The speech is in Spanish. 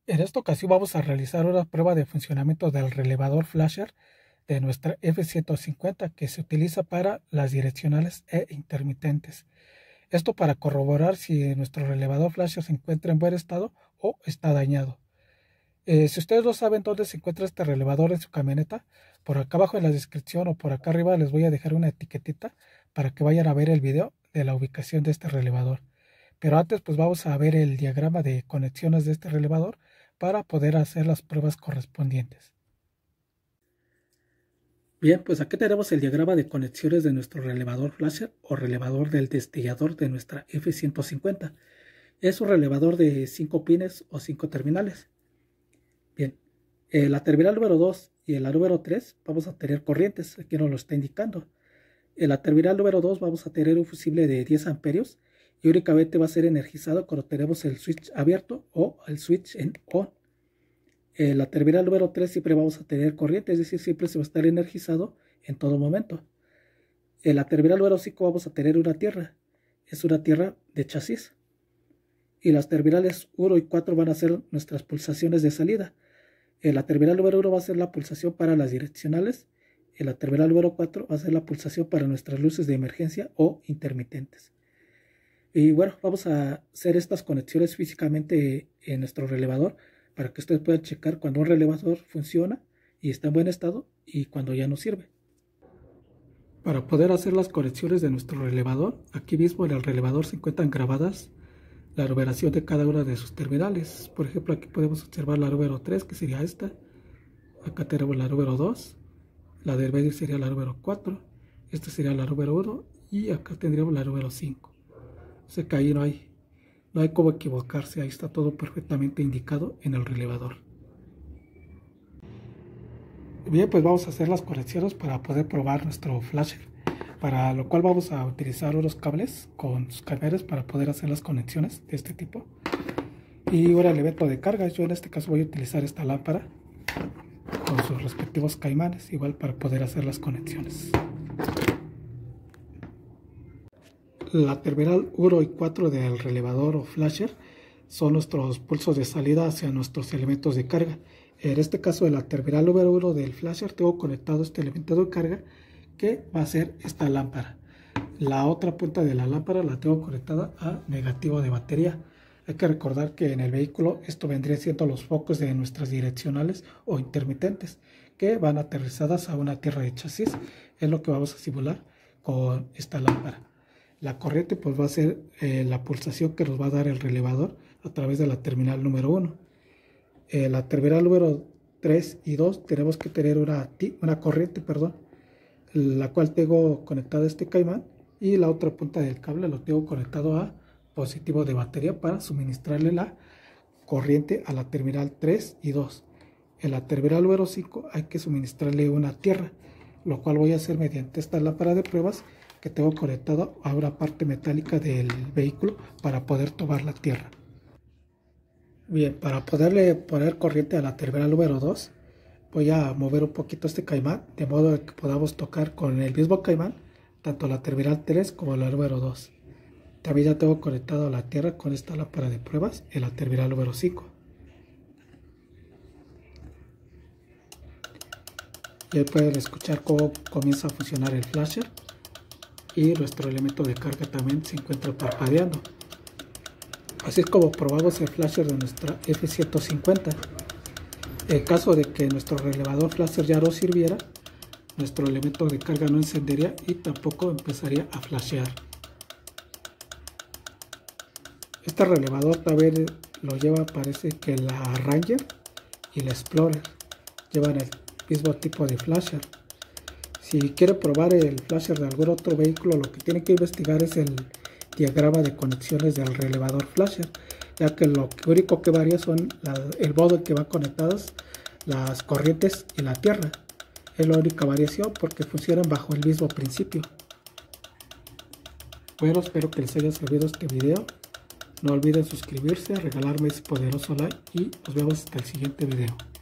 En esta ocasión vamos a realizar una prueba de funcionamiento del relevador flasher de nuestra F150 que se utiliza para las direccionales e intermitentes. Esto para corroborar si nuestro relevador flasher se encuentra en buen estado o está dañado. Si ustedes no saben dónde se encuentra este relevador en su camioneta, por acá abajo en la descripción o por acá arriba les voy a dejar una etiquetita para que vayan a ver el video de la ubicación de este relevador. Pero antes pues vamos a ver el diagrama de conexiones de este relevador para poder hacer las pruebas correspondientes. Bien, pues aquí tenemos el diagrama de conexiones de nuestro relevador flasher o relevador del destellador de nuestra F150. Es un relevador de 5 pines o 5 terminales. Bien, la terminal número 2 y en la número 3 vamos a tener corrientes, aquí nos lo está indicando. En la terminal número 2 vamos a tener un fusible de 10 amperios y únicamente va a ser energizado cuando tenemos el switch abierto o el switch en on. En la terminal número 3 siempre vamos a tener corriente, es decir, siempre se va a estar energizado en todo momento. En la terminal número 5 vamos a tener una tierra, es una tierra de chasis. Y las terminales 1 y 4 van a ser nuestras pulsaciones de salida. En la terminal número 1 va a ser la pulsación para las direccionales. En la terminal número 4 va a ser la pulsación para nuestras luces de emergencia o intermitentes. Y bueno, vamos a hacer estas conexiones físicamente en nuestro relevador para que ustedes puedan checar cuando un relevador funciona y está en buen estado y cuando ya no sirve. Para poder hacer las conexiones de nuestro relevador, aquí mismo en el relevador se encuentran grabadas la numeración de cada una de sus terminales. Por ejemplo, aquí podemos observar la número 3, que sería esta. Acá tenemos la número 2. La del medio sería la número 4. Esta sería la número 1. Y acá tendríamos la número 5. O sea que ahí no hay cómo equivocarse. Ahí está todo perfectamente indicado en el relevador. Bien, pues vamos a hacer las conexiones para poder probar nuestro flasher. Para lo cual vamos a utilizar unos cables con sus caimanes para poder hacer las conexiones de este tipo. Y ahora el elemento de carga, yo en este caso voy a utilizar esta lámpara con sus respectivos caimanes, igual para poder hacer las conexiones. La terminal 1 y 4 del relevador o flasher son nuestros pulsos de salida hacia nuestros elementos de carga. En este caso, en la terminal número 1 del flasher tengo conectado este elemento de carga que va a ser esta lámpara. La otra punta de la lámpara la tengo conectada a negativo de batería. Hay que recordar que en el vehículo esto vendría siendo los focos de nuestras direccionales o intermitentes que van aterrizadas a una tierra de chasis. Es lo que vamos a simular con esta lámpara. La corriente pues va a ser la pulsación que nos va a dar el relevador a través de la terminal número 1. La terminal número 3 y 2 tenemos que tener una corriente, la cual tengo conectado a este caimán, y la otra punta del cable lo tengo conectado a positivo de batería para suministrarle la corriente a la terminal 3 y 2. En la terminal número 5 hay que suministrarle una tierra, lo cual voy a hacer mediante esta lámpara de pruebas que tengo conectado a una parte metálica del vehículo para poder tomar la tierra. Bien, para poderle poner corriente a la terminal número 2 voy a mover un poquito este caimán de modo que podamos tocar con el mismo caimán tanto la terminal 3 como la número 2. También ya tengo conectado a la tierra con esta lámpara de pruebas en la terminal número 5. Y ahí pueden escuchar cómo comienza a funcionar el flasher y nuestro elemento de carga también se encuentra parpadeando. Así es como probamos el flasher de nuestra F150. En caso de que nuestro relevador flasher ya no sirviera, nuestro elemento de carga no encendería y tampoco empezaría a flashear. Este relevador también lo lleva, parece que la Ranger y la Explorer llevan el mismo tipo de flasher. Si quiere probar el flasher de algún otro vehículo, lo que tiene que investigar es el diagrama de conexiones del relevador flasher, ya que lo único que varía son el modo en que van conectadas las corrientes y la tierra. Es la única variación porque funcionan bajo el mismo principio. Bueno, espero que les haya servido este video. No olviden suscribirse, regalarme ese poderoso like y nos vemos hasta el siguiente video.